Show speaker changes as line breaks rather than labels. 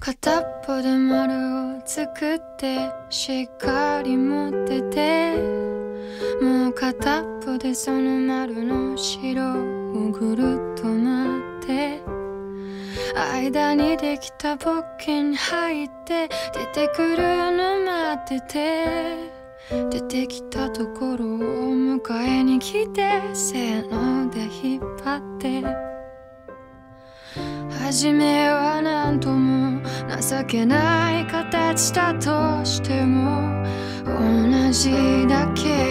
片っぽで丸を作ってしっかり持ってて、もう片っぽでその丸の白をぐるっと待って、間にできたポッケに入って出てくるの待ってて、出てきたところを迎えに来て、せーので引っ張って、初めはなんとも情けない形だとしても、同じだけ